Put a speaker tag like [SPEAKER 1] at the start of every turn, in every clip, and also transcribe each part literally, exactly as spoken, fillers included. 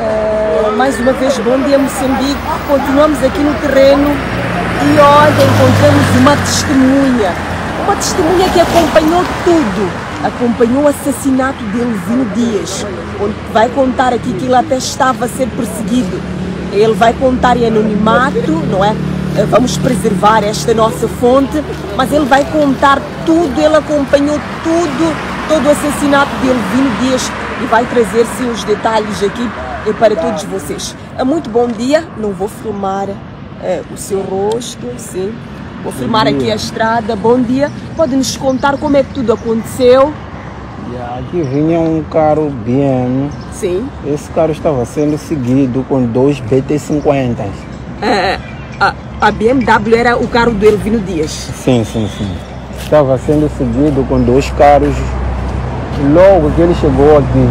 [SPEAKER 1] Uh, mais uma vez, bom dia Moçambique. Continuamos aqui no terreno e olha, encontramos uma testemunha. Uma testemunha que acompanhou tudo. Acompanhou o assassinato de Elvino Dias. Onde vai contar aqui que ele até estava a ser perseguido. Ele vai contar em anonimato, não é? Vamos preservar esta nossa fonte, mas ele vai contar tudo, ele acompanhou tudo, todo o assassinato de Elvino Dias e vai trazer sim os detalhes aqui para todos vocês. Muito bom dia, não vou filmar é, o seu rosto, sim, vou filmar aqui a estrada. Bom dia, pode nos contar como é que tudo aconteceu?
[SPEAKER 2] Aqui vinha um carro B M.
[SPEAKER 1] Sim.
[SPEAKER 2] Esse carro estava sendo seguido com dois B T cinquenta.
[SPEAKER 1] É, a, a B M W era o carro do Elvino Dias?
[SPEAKER 2] Sim, sim, sim. Estava sendo seguido com dois carros. Logo que ele chegou aqui,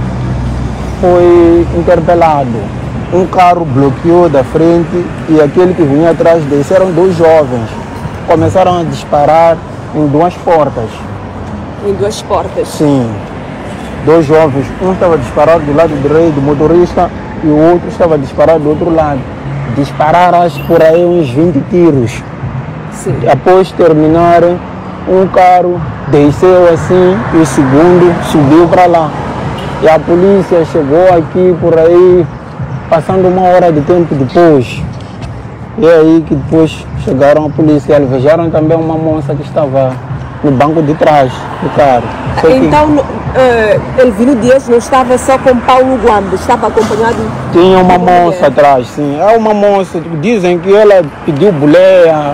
[SPEAKER 2] foi interpelado. Um carro bloqueou da frente e aquele que vinha atrás desse eram dois jovens. Começaram a disparar em duas portas.
[SPEAKER 1] Em duas portas?
[SPEAKER 2] Sim. Dois jovens, um estava disparado do lado direito do motorista e o outro estava disparado do outro lado. Dispararam acho por aí uns vinte tiros.
[SPEAKER 1] Sim.
[SPEAKER 2] Após terminarem, um carro desceu assim e o segundo subiu para lá. E a polícia chegou aqui por aí, passando uma hora de tempo depois. E aí que depois chegaram a polícia, alvejaram também uma moça que estava no banco de trás do carro.
[SPEAKER 1] Então, uh, Elvino Dias não estava só com Paulo Guambe, estava acompanhado?
[SPEAKER 2] Tinha uma moça atrás, sim. É uma moça, dizem que ela pediu boleia,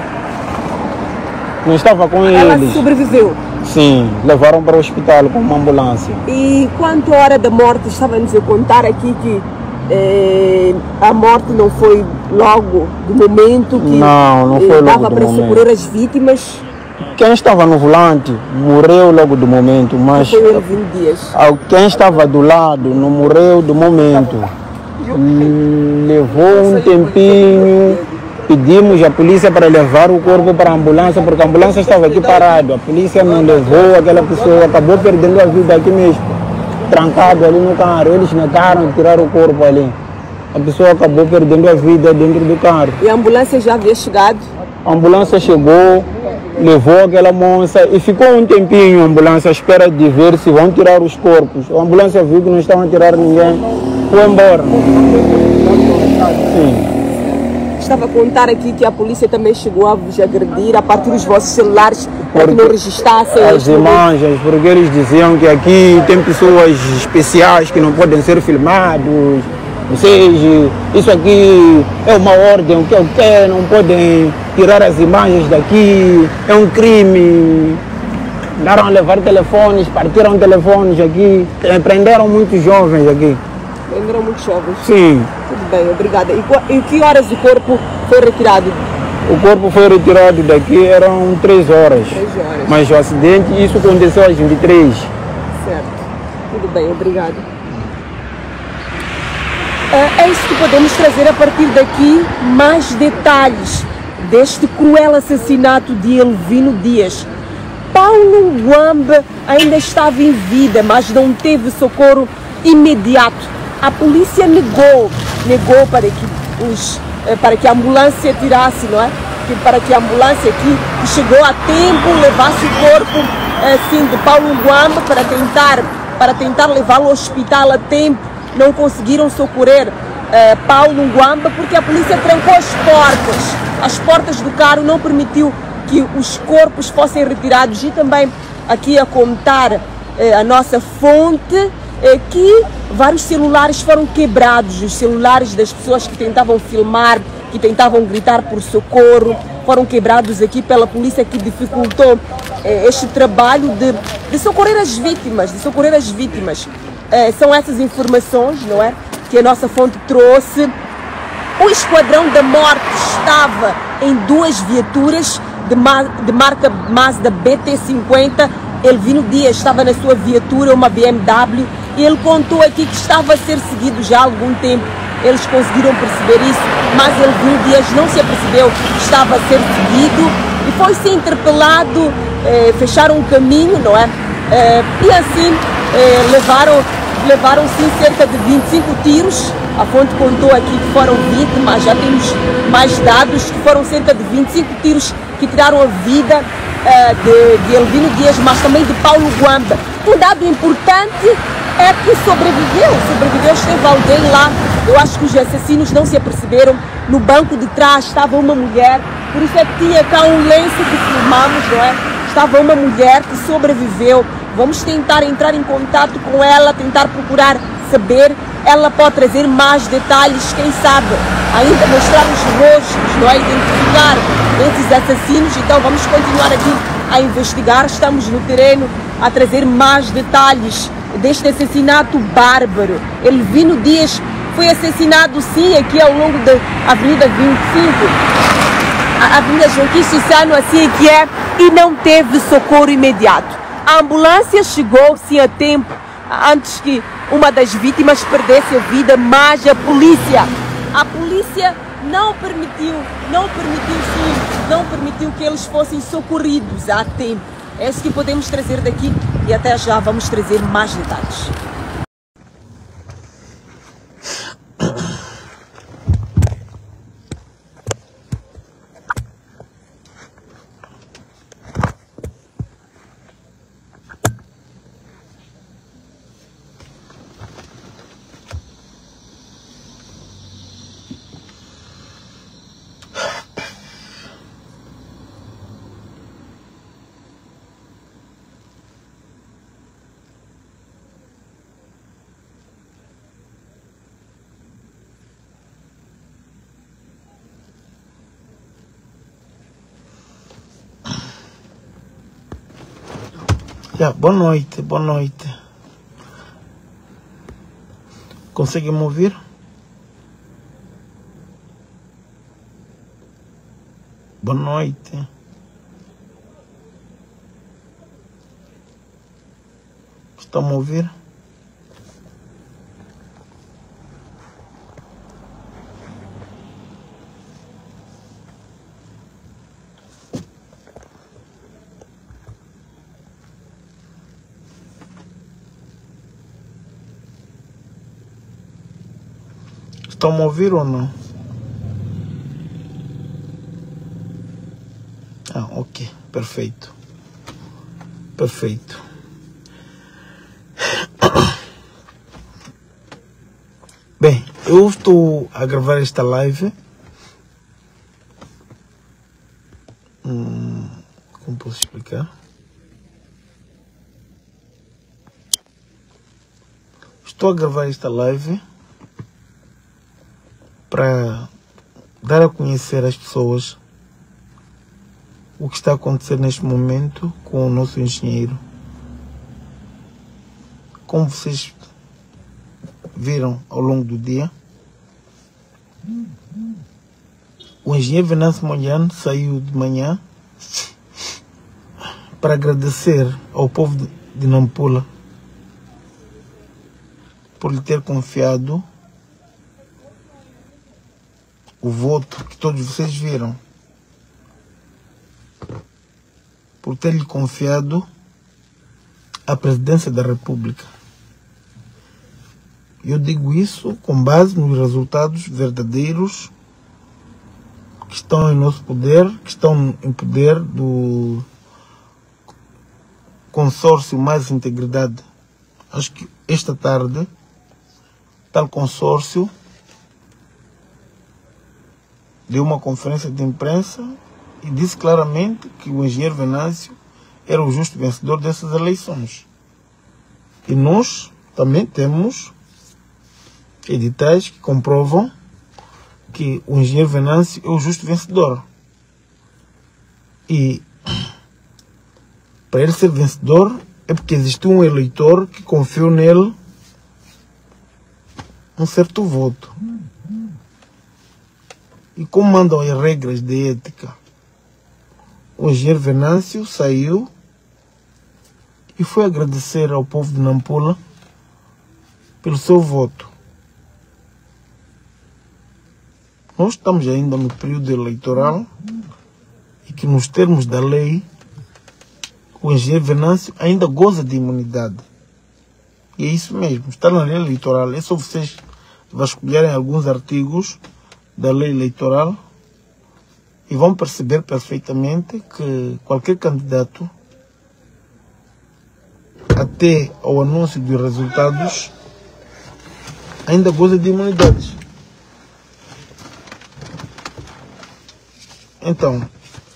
[SPEAKER 2] não estava com
[SPEAKER 1] ela
[SPEAKER 2] eles.
[SPEAKER 1] Ela sobreviveu?
[SPEAKER 2] Sim, levaram para o hospital com uma ambulância.
[SPEAKER 1] E quanto à hora da morte, estava-nos a contar aqui que eh, a morte não foi logo do momento que
[SPEAKER 2] não, não foi
[SPEAKER 1] dava
[SPEAKER 2] logo do
[SPEAKER 1] para
[SPEAKER 2] momento.
[SPEAKER 1] socorrer as vítimas?
[SPEAKER 2] Quem estava no volante morreu logo do momento, mas
[SPEAKER 1] foi Elvino Dias.
[SPEAKER 2] Quem estava do lado não morreu do momento. Levou um tempinho, pedimos à polícia para levar o corpo para a ambulância, porque a ambulância estava aqui parada. A polícia não levou aquela pessoa, acabou perdendo a vida aqui mesmo, trancado ali no carro. Eles negaram tirar o corpo ali. A pessoa acabou perdendo a vida dentro do carro.
[SPEAKER 1] E a ambulância já havia chegado?
[SPEAKER 2] A ambulância chegou, levou aquela moça e ficou um tempinho a ambulância à espera de ver se vão tirar os corpos. A ambulância viu que não estavam a tirar ninguém, foi embora. Sim.
[SPEAKER 1] Estava a contar aqui que a polícia também chegou a vos agredir a partir dos vossos celulares para que não registrassem
[SPEAKER 2] as imagens, porque eles diziam que aqui tem pessoas especiais que não podem ser filmados. Ou seja, isso aqui é uma ordem, o que eu quero, não podem tirar as imagens daqui, é um crime. Andaram a levar telefones, partiram telefones aqui, prenderam muitos jovens aqui.
[SPEAKER 1] Prenderam muitos jovens?
[SPEAKER 2] Sim.
[SPEAKER 1] Tudo bem, obrigada. E em que horas o corpo foi retirado?
[SPEAKER 2] O corpo foi retirado daqui, eram três horas.
[SPEAKER 1] Três horas.
[SPEAKER 2] Mas o acidente, isso aconteceu às vinte e três.
[SPEAKER 1] Certo. Tudo bem, obrigada. É isso que podemos trazer a partir daqui, mais detalhes deste cruel assassinato de Elvino Dias. Paulo Guambe ainda estava em vida, mas não teve socorro imediato. A polícia negou, negou para que, os, para que a ambulância tirasse, não é? Para que a ambulância aqui, que chegou a tempo, levasse o corpo assim, de Paulo Guambe para tentar, para tentar levá-lo ao hospital a tempo. Não conseguiram socorrer eh, Paulo Guambe porque a polícia trancou as portas. As portas do carro não permitiu que os corpos fossem retirados. E também aqui a contar eh, a nossa fonte eh, que vários celulares foram quebrados. Os celulares das pessoas que tentavam filmar, que tentavam gritar por socorro, foram quebrados aqui pela polícia, que dificultou eh, este trabalho de, de socorrer as vítimas, de socorrer as vítimas. É, são essas informações, não é, que a nossa fonte trouxe. O Esquadrão da Morte estava em duas viaturas de, ma de marca Mazda B T cinquenta. Elvino Dias estava na sua viatura, uma B M W, e ele contou aqui que estava a ser seguido já há algum tempo. Eles conseguiram perceber isso, mas Elvino Dias não se apercebeu que estava a ser seguido e foi-se interpelado, eh, fecharam um caminho, não é? Eh, e assim eh, levaram, levaram sim cerca de vinte e cinco tiros. A fonte contou aqui que foram vinte, mas já temos mais dados que foram cerca de vinte e cinco tiros que tiraram a vida uh, de, de Elvino Dias, mas também de Paulo Wamba. Um dado importante é que sobreviveu, sobreviveu, esteve alguém lá. Eu acho que os assassinos não se aperceberam. No banco de trás estava uma mulher, por isso é que tinha cá um lenço que filmamos, não é? Estava uma mulher que sobreviveu. Vamos tentar entrar em contato com ela, tentar procurar saber. Ela pode trazer mais detalhes, quem sabe, ainda mostrar os rostos, não é? Identificar esses assassinos. Então vamos continuar aqui a investigar. Estamos no terreno a trazer mais detalhes deste assassinato bárbaro. Elvino Dias foi assassinado sim aqui ao longo da Avenida vinte e cinco, a Avenida João Quixano, assim que é, e não teve socorro imediato. A ambulância chegou sim a tempo, antes que uma das vítimas perdesse a vida, mas a polícia, a polícia não permitiu, não permitiu sim, não permitiu que eles fossem socorridos a tempo. É isso que podemos trazer daqui e até já vamos trazer mais detalhes.
[SPEAKER 3] Yeah, boa noite, boa noite. Consegue me ouvir? Boa noite. Estão a me ouvir? Estão a me ouvir ou não? Ah, ok. Perfeito. Perfeito. Bem, eu estou a gravar esta live. Hum, como posso explicar? Estou a gravar esta live para dar a conhecer às pessoas o que está a acontecer neste momento com o nosso engenheiro. Como vocês viram ao longo do dia, o engenheiro Venâncio Mondlane saiu de manhã para agradecer ao povo de Nampula por lhe ter confiado o voto que todos vocês viram, por ter lhe confiado a presidência da República. Eu digo isso com base nos resultados verdadeiros que estão em nosso poder, que estão em poder do consórcio Mais Integridade. Acho que esta tarde tal consórcio deu uma conferência de imprensa e disse claramente que o engenheiro Venâncio era o justo vencedor dessas eleições. E nós também temos editais que comprovam que o engenheiro Venâncio é o justo vencedor. E para ele ser vencedor é porque existiu um eleitor que confiou nele um certo voto. E como mandam as regras de ética, o engenheiro Venâncio saiu e foi agradecer ao povo de Nampula pelo seu voto. Nós estamos ainda no período eleitoral e que nos termos da lei, o engenheiro Venâncio ainda goza de imunidade. E é isso mesmo, está na lei eleitoral, é só vocês vasculharem alguns artigos da lei eleitoral e vão perceber perfeitamente que qualquer candidato, até ao anúncio dos resultados, ainda goza de imunidades. Então,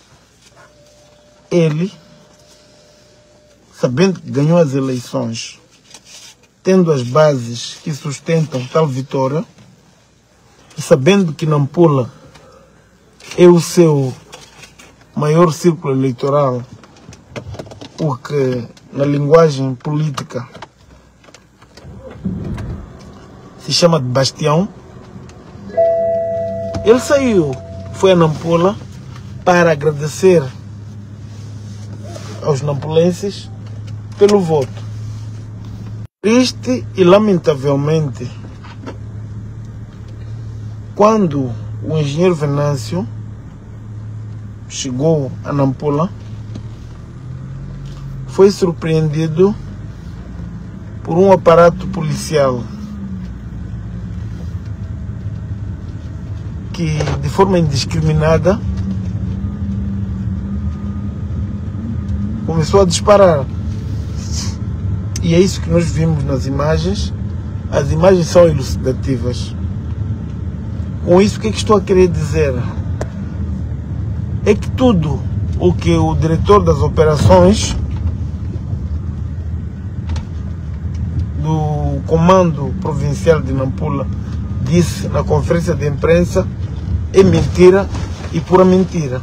[SPEAKER 3] ele, sabendo que ganhou as eleições, tendo as bases que sustentam tal vitória, e sabendo que Nampula é o seu maior círculo eleitoral, o que na linguagem política se chama de bastião, ele saiu, foi a Nampula para agradecer aos nampulenses pelo voto. Triste e lamentavelmente, quando o engenheiro Venâncio chegou a Nampula, foi surpreendido por um aparato policial que, de forma indiscriminada, começou a disparar. E é isso que nós vimos nas imagens. As imagens são elucidativas. Com isso, o que é que estou a querer dizer? É que tudo o que o diretor das operações do Comando Provincial de Nampula disse na conferência de imprensa é mentira e pura mentira.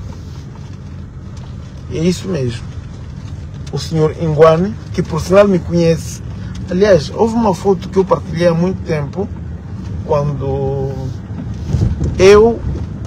[SPEAKER 3] É isso mesmo. O senhor Ingwane, que por sinal me conhece, aliás, houve uma foto que eu partilhei há muito tempo, quando eu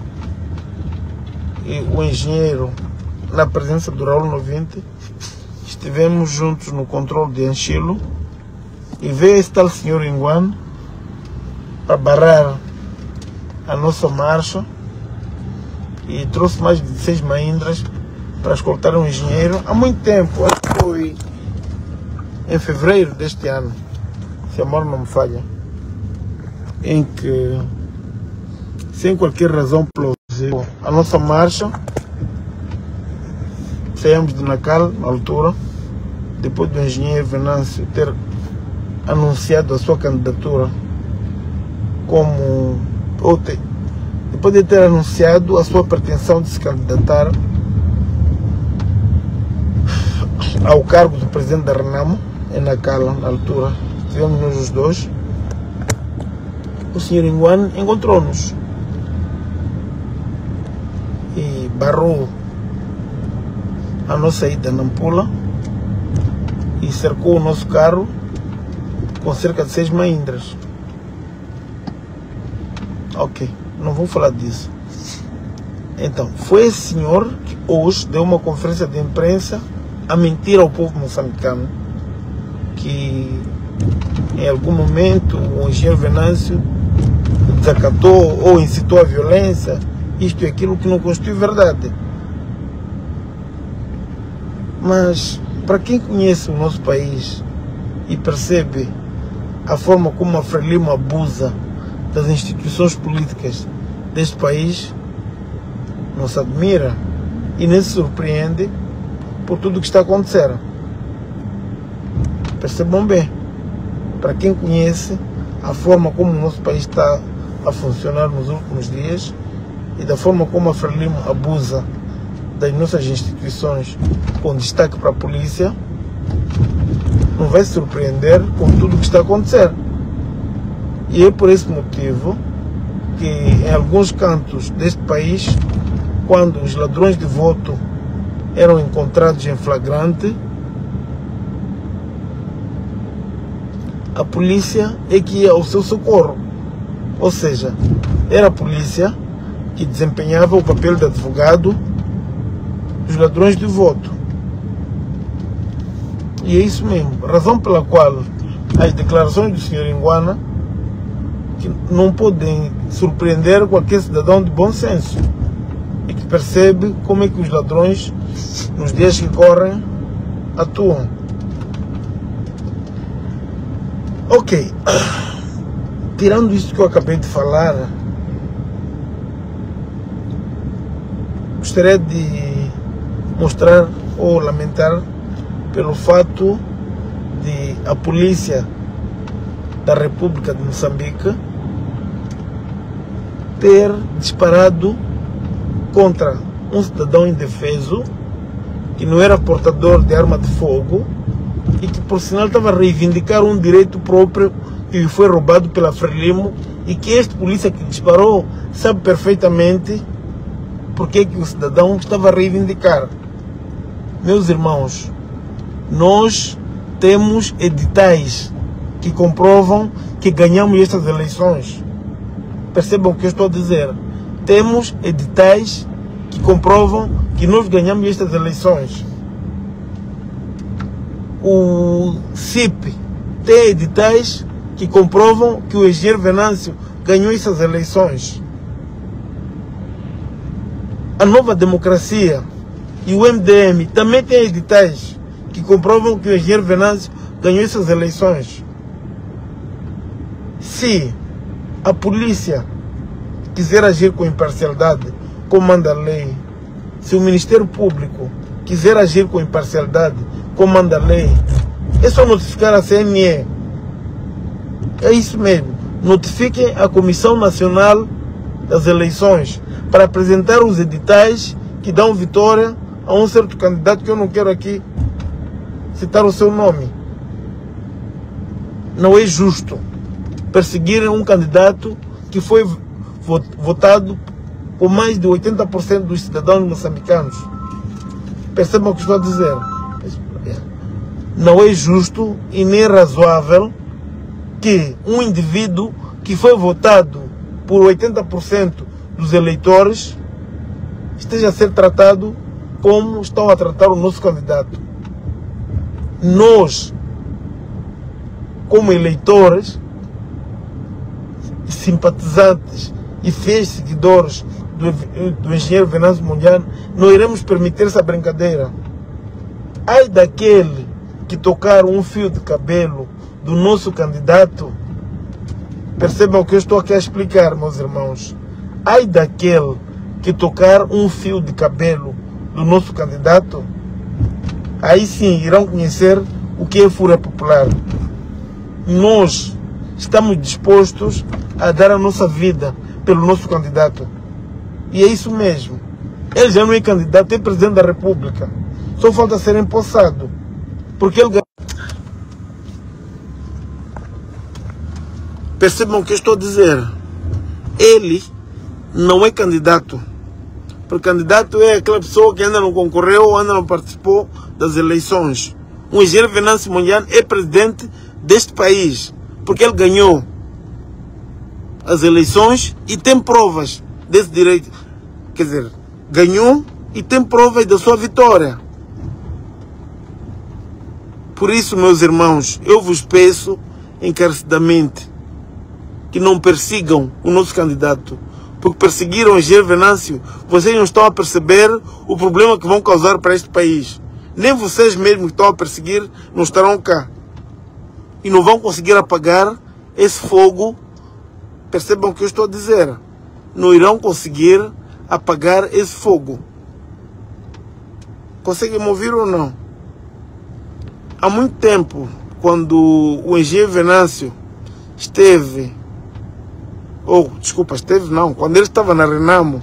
[SPEAKER 3] e o engenheiro, na presença do Raul Novinte, estivemos juntos no controle de Anchilo, e veio esse tal senhor Ingwane para barrar a nossa marcha e trouxe mais de seis mahindras para escoltar um engenheiro há muito tempo. Acho que foi em fevereiro deste ano, se a memória não me falha, em que, sem qualquer razão plausível, a nossa marcha, saímos de Nacal na altura, depois do engenheiro Venâncio ter anunciado a sua candidatura como, ou ter, depois de ter anunciado a sua pretensão de se candidatar ao cargo do presidente da Renamo, em Nacal, na altura, estivemos nós os dois, o senhor Ingwane encontrou-nos e barrou a nossa ida a Nampula e cercou o nosso carro com cerca de seis mahindras. Ok, não vou falar disso. Então, foi esse senhor que hoje deu uma conferência de imprensa a mentir ao povo moçambicano que em algum momento o engenheiro Venâncio desacatou ou incitou a violência, isto e aquilo, que não constitui verdade. Mas para quem conhece o nosso país e percebe a forma como a Frelimo abusa das instituições políticas deste país, não se admira e nem se surpreende por tudo o que está a acontecer. Percebam bem, para quem conhece a forma como o nosso país está a funcionar nos últimos dias e da forma como a Frelimo abusa das nossas instituições, com destaque para a polícia, não vai se surpreender com tudo o que está a acontecer. E é por esse motivo que em alguns cantos deste país, quando os ladrões de voto eram encontrados em flagrante, a polícia é que ia ao seu socorro. Ou seja, era a polícia que desempenhava o papel de advogado dos ladrões de voto. E é isso mesmo, razão pela qual as declarações do senhor Ingwane que não podem surpreender qualquer cidadão de bom senso e que percebe como é que os ladrões, nos dias que correm, atuam. Ok, tirando isso que eu acabei de falar, gostaria de mostrar ou lamentar pelo fato de a polícia da República de Moçambique ter disparado contra um cidadão indefeso que não era portador de arma de fogo e que por sinal estava a reivindicar um direito próprio que lhe foi roubado pela Frelimo, e que este polícia que disparou sabe perfeitamente porque que o cidadão estava a reivindicar. Meus irmãos, nós temos editais que comprovam que ganhamos estas eleições. Percebam o que eu estou a dizer. Temos editais que comprovam que nós ganhamos estas eleições. O C I P tem editais que comprovam que o engenheiro Venâncio ganhou essas eleições. A Nova Democracia e o M D M também têm editais que comprovam que o engenheiro Venâncio ganhou essas eleições. Se a polícia quiser agir com imparcialidade, como manda a lei, se o Ministério Público quiser agir com imparcialidade, como manda a lei, é só notificar a C N E. É isso mesmo. Notifiquem a Comissão Nacional das Eleições para apresentar os editais que dão vitória a um certo candidato que eu não quero aqui citar o seu nome. Não é justo perseguir um candidato que foi votado por mais de oitenta por cento dos cidadãos moçambicanos. Percebam o que estou a dizer. Não é justo e nem razoável que um indivíduo que foi votado por oitenta por cento dos eleitores esteja a ser tratado como estão a tratar o nosso candidato. Nós, como eleitores, simpatizantes e fiéis seguidores do, do engenheiro Venâncio Mondlane, não iremos permitir essa brincadeira. Ai daquele que tocar um fio de cabelo do nosso candidato. Percebam o que eu estou aqui a explicar, meus irmãos. Ai daquele que tocar um fio de cabelo do nosso candidato, aí sim irão conhecer o que é fúria popular. Nós estamos dispostos a dar a nossa vida pelo nosso candidato. E é isso mesmo. Ele já não é candidato, é presidente da República. Só falta ser empossado. Porque ele... Percebam o que eu estou a dizer. Ele não é candidato. Porque candidato é aquela pessoa que ainda não concorreu ou ainda não participou das eleições. O engenheiro Venâncio Mondlane é presidente deste país. Porque ele ganhou as eleições e tem provas desse direito. Quer dizer, ganhou e tem provas da sua vitória. Por isso, meus irmãos, eu vos peço encarecidamente que não persigam o nosso candidato. Porque perseguiram o engenheiro Venâncio, vocês não estão a perceber o problema que vão causar para este país. Nem vocês mesmos que estão a perseguir não estarão cá. E não vão conseguir apagar esse fogo. Percebam o que eu estou a dizer. Não irão conseguir apagar esse fogo. Conseguem me ouvir ou não? Há muito tempo, quando o engenheiro Venâncio esteve... Ou, oh, desculpa, esteve não. Quando ele estava na Renamo,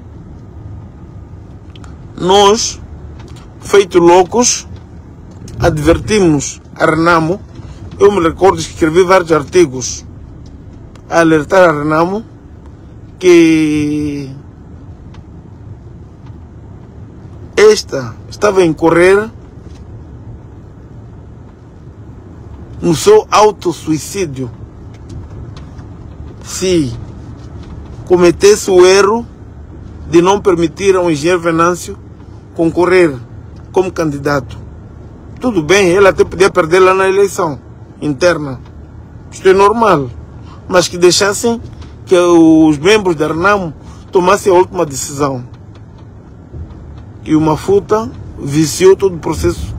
[SPEAKER 3] nós, feito loucos, advertimos a Renamo. Eu me recordo que escrevi vários artigos a alertar a Renamo que esta estava a incorrer no seu autossuicídio se cometesse o erro de não permitir ao engenheiro Venâncio concorrer como candidato. Tudo bem, ele até podia perder lá na eleição interna. Isto é normal. Mas que deixassem que os membros da Renamo tomassem a última decisão. E o Mafuta viciou todo o processo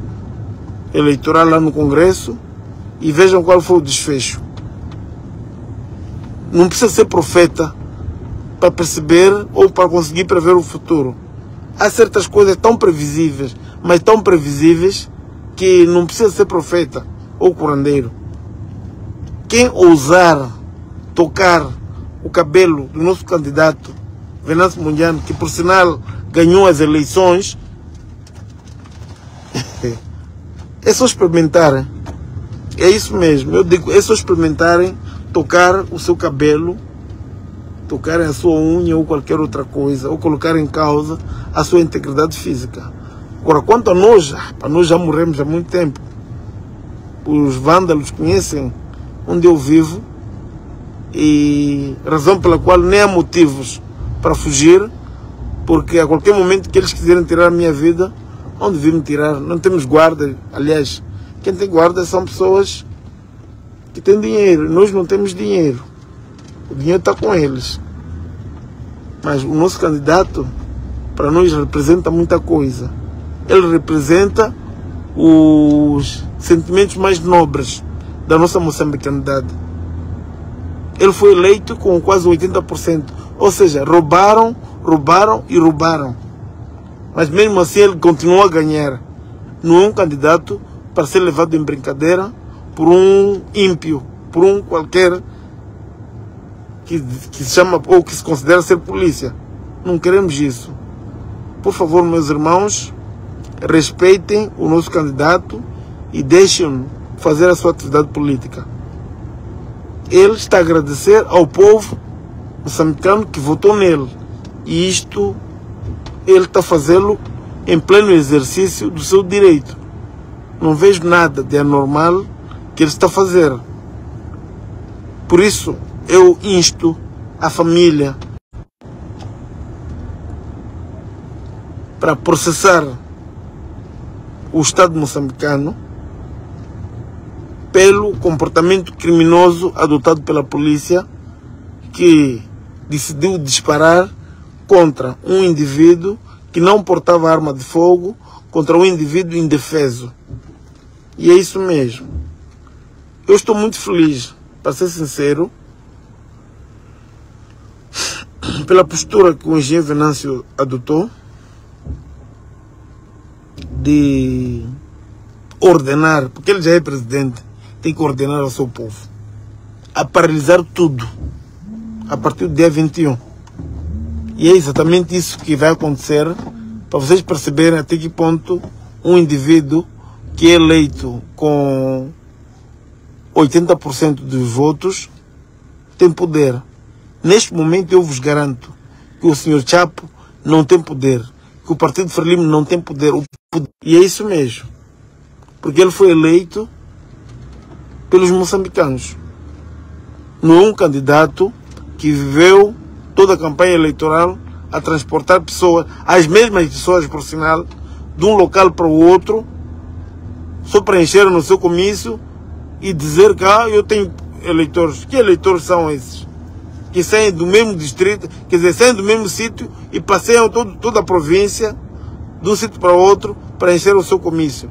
[SPEAKER 3] eleitoral lá no Congresso e vejam qual foi o desfecho. não precisa ser profeta para perceber ou para conseguir prever o futuro. Há certas coisas tão previsíveis, mas tão previsíveis, que não precisa ser profeta ou curandeiro. Quem ousar tocar o cabelo do nosso candidato, Venâncio Mondlane, que por sinal ganhou as eleições, é só experimentarem. É isso mesmo, eu digo, é só experimentarem tocar o seu cabelo, tocarem a sua unha ou qualquer outra coisa, ou colocar em causa a sua integridade física. Agora, quanto a nós, para nós já morremos há muito tempo. Os vândalos conhecem onde eu vivo, e razão pela qual nem há motivos para fugir, porque a qualquer momento que eles quiserem tirar a minha vida, onde vir me tirar? Não temos guarda. Aliás, quem tem guarda são pessoas que têm dinheiro. Nós não temos dinheiro. O dinheiro está com eles. Mas o nosso candidato, para nós, representa muita coisa. Ele representa os sentimentos mais nobres da nossa moçambicanidade. Ele foi eleito com quase oitenta por cento. Ou seja, roubaram, roubaram e roubaram. Mas mesmo assim ele continuou a ganhar. Não é um candidato para ser levado em brincadeira por um ímpio, por um qualquer que, que se chama ou que se considera ser polícia. Não queremos isso. Por favor, meus irmãos, respeitem o nosso candidato e deixem-no fazer a sua atividade política. Ele está a agradecer ao povo moçambicano que votou nele. E isto ele está a fazê-lo em pleno exercício do seu direito. Não vejo nada de anormal que ele está a fazer. Por isso, eu insto a família para processar o Estado moçambicano pelo comportamento criminoso adotado pela polícia, que decidiu disparar contra um indivíduo que não portava arma de fogo, contra um indivíduo indefeso. E é isso mesmo. Eu estou muito feliz, para ser sincero, pela postura que o engenheiro Venâncio adotou de ordenar, porque ele já é presidente, tem que ordenar ao seu povo a paralisar tudo a partir do dia vinte e um. E é exatamente isso que vai acontecer, para vocês perceberem até que ponto um indivíduo que é eleito com oitenta por cento dos votos tem poder. Neste momento eu vos garanto que o senhor Chapo não tem poder, que o Partido Frelimo não tem poder. E é isso mesmo, porque ele foi eleito pelos moçambicanos. Não é um candidato que viveu toda a campanha eleitoral a transportar pessoas, as mesmas pessoas, por sinal, de um local para o outro, só para encher no seu comício e dizer que ah, eu tenho eleitores. Que eleitores são esses? Que saem do mesmo distrito, quer dizer, saem do mesmo sítio e passeiam todo, toda a província, de um sítio para o outro, para encher o seu comício.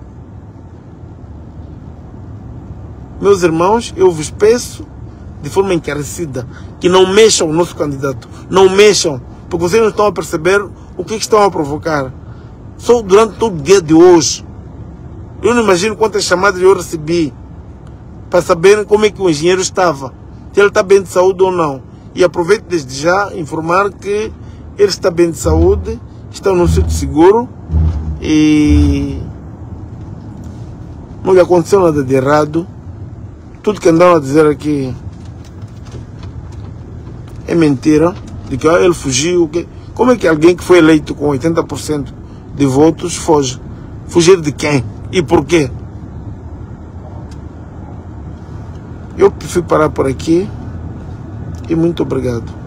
[SPEAKER 3] Meus irmãos, eu vos peço de forma encarecida que não mexam o nosso candidato. Não mexam, porque vocês não estão a perceber o que estão a provocar. Só durante todo o dia de hoje, eu não imagino quantas chamadas eu recebi para saber como é que o engenheiro estava, se ele está bem de saúde ou não. E aproveito desde já informar que ele está bem de saúde, está num sítio seguro e não lhe aconteceu nada de errado. Tudo que andaram a dizer aqui é mentira, de que ele fugiu. Que... Como é que alguém que foi eleito com oitenta por cento de votos foge? Fugir de quem? E por quê? Eu prefiro parar por aqui e muito obrigado.